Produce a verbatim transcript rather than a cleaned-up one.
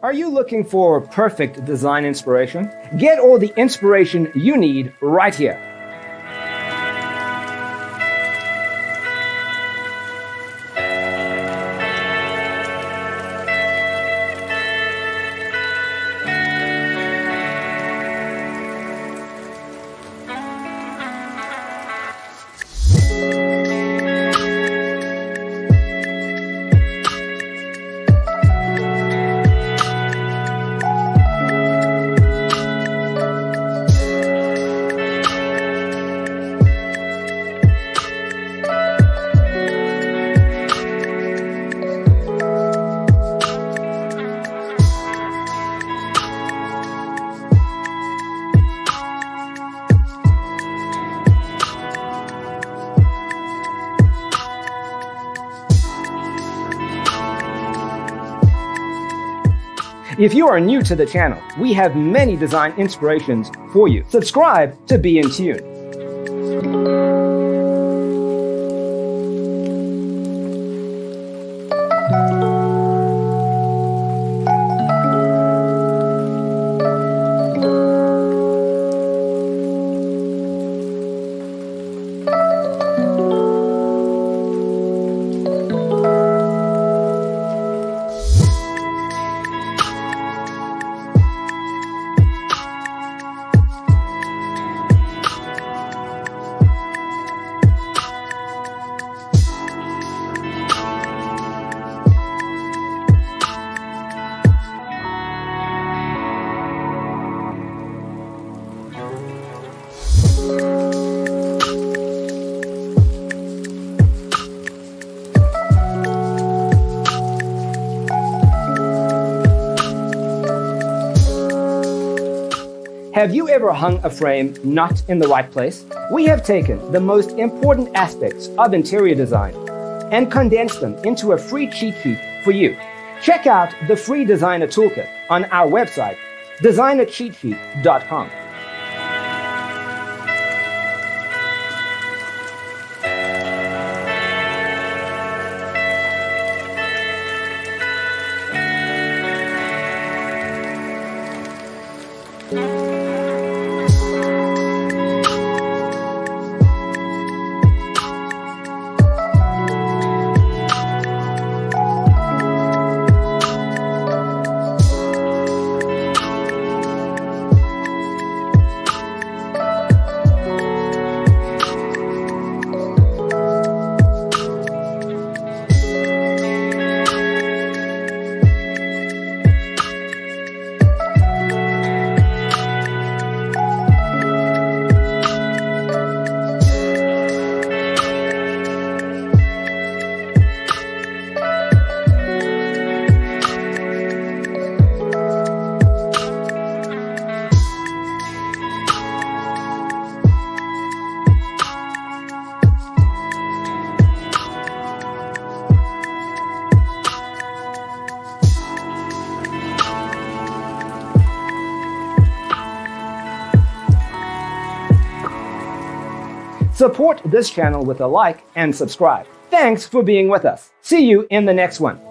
Are you looking for perfect design inspiration? Get all the inspiration you need right here. If you are new to the channel, we have many design inspirations for you. Subscribe to be in tune. Have you ever hung a frame not in the right place? We have taken the most important aspects of interior design and condensed them into a free cheat sheet for you. Check out the free designer toolkit on our website, designer cheat sheet dot com. Support this channel with a like and subscribe. Thanks for being with us. See you in the next one.